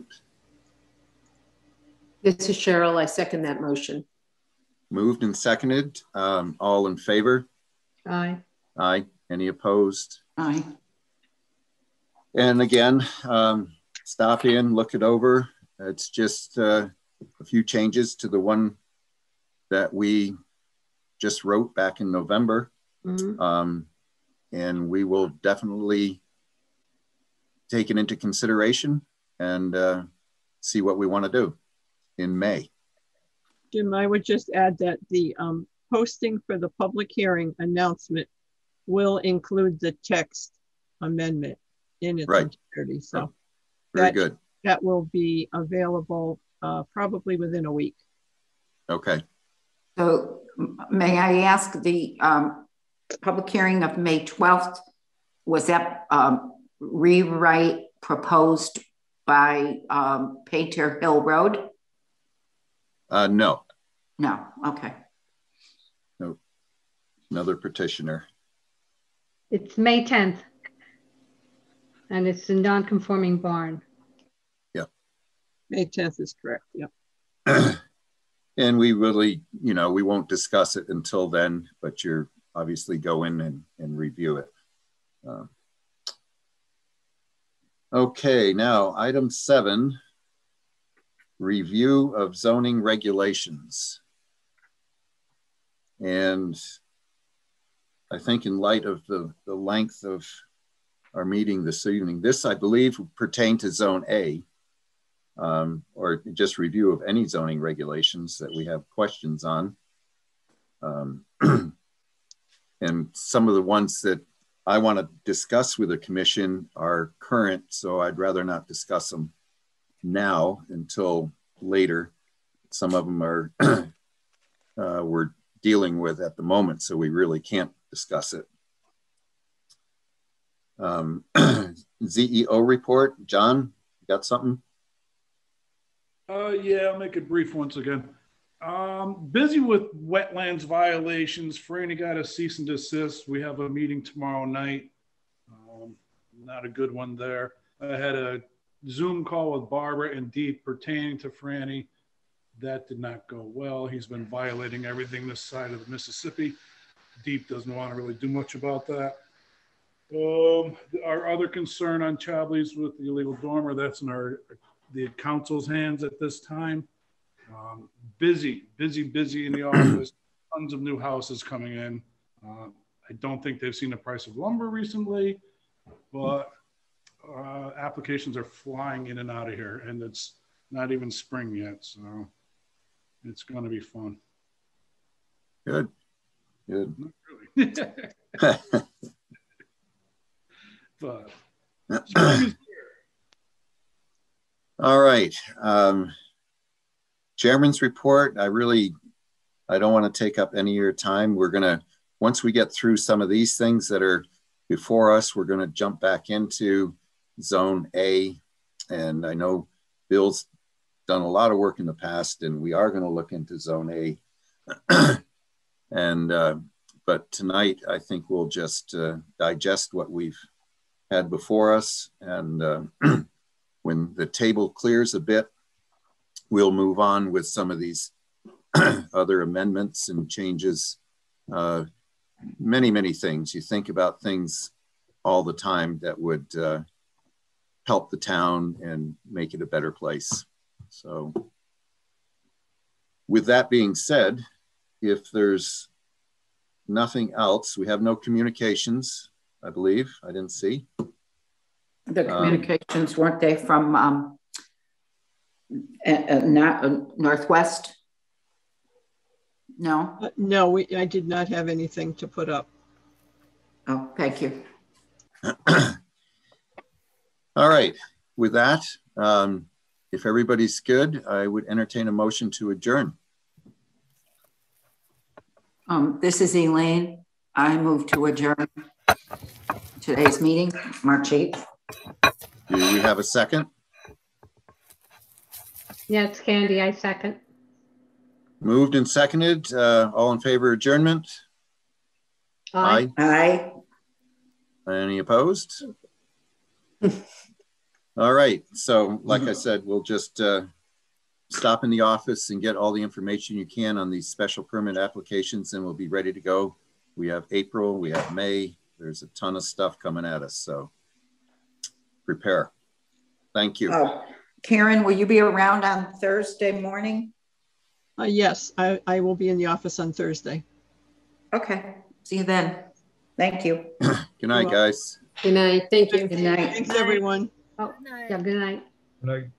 I: This is Cheryl. I second that motion.
A: Moved and seconded. All in favor?
B: Aye.
A: Aye. Any opposed?
D: Aye.
A: And again, stop in, look it over. It's just a few changes to the one that we just wrote back in November. Mm-hmm. And we will definitely take it into consideration and see what we want to do in May.
E: Jim, I would just add that the posting for the public hearing announcement will include the text amendment in its entirety. So
A: very good.
E: That will be available probably within a week.
A: Okay.
D: So may I ask, the public hearing of May 12th, was that rewrite proposed by Painter Hill Road?
A: No.
D: No, okay.
A: No, another petitioner.
B: It's May 10th, and it's a non-conforming barn.
A: Yep.
E: May 10th is correct, yep.
A: And we really, you know, we won't discuss it until then, but you're obviously go in and review it. Okay, now item 7, review of zoning regulations. And I think in light of the length of our meeting this evening, this I believe pertained to Zone A, or just review of any zoning regulations that we have questions on. And some of the ones that I want to discuss with the commission are current, so I'd rather not discuss them now until later. Some of them are we're dealing with at the moment, so we really can't discuss it. ZEO report, John, you got something?
H: Yeah, I'll make it brief once again. Busy with wetlands violations. Franny got a cease and desist. We have a meeting tomorrow night. Not a good one there. I had a Zoom call with Barbara and Deep pertaining to Franny. That did not go well. He's been violating everything this side of the Mississippi. Deep doesn't want to really do much about that. Our other concern on Chablis with the illegal dormer, that's in the council's hands at this time. Busy in the office. Tons of new houses coming in. I don't think they've seen the price of lumber recently, but applications are flying in and out of here, and it's not even spring yet, so it's going to be fun.
A: Good.
H: Not really. But
A: All right. Chairman's report. I don't want to take up any of your time. We're going to, once we get through some of these things that are before us, we're going to jump back into Zone A. And I know Bill's done a lot of work in the past, and we are going to look into Zone A. And, but tonight, I think we'll just digest what we've had before us. And when the table clears a bit, we'll move on with some of these other amendments and changes. Many, many things. You think about things all the time that would help the town and make it a better place. So with that being said, if there's nothing else, we have no communications, I believe. I didn't see.
D: The communications, weren't they from Northwest? No?
E: No, I did not have anything to put up.
D: Oh, thank you.
A: All right, with that, if everybody's good, I would entertain a motion to adjourn.
D: This is Elaine. I move to adjourn today's meeting, March 8th.
A: Do we have a second?
B: Yeah, it's Candy. I second.
A: Moved and seconded. All in favor of adjournment?
B: Aye.
D: Aye.
A: Any opposed? All right. So like I said, we'll just stop in the office and get all the information you can on these special permit applications, and we'll be ready to go. We have April, we have May. There's a ton of stuff coming at us. So prepare. Thank you.
D: Oh, Karen, will you be around on Thursday morning?
E: Yes, I will be in the office on Thursday.
D: Okay. See you then. Thank you.
A: Good night, guys.
I: Good night. Thank you.
D: Good night.
E: Thanks, everyone.
B: Oh, yeah, good night.
C: Good night.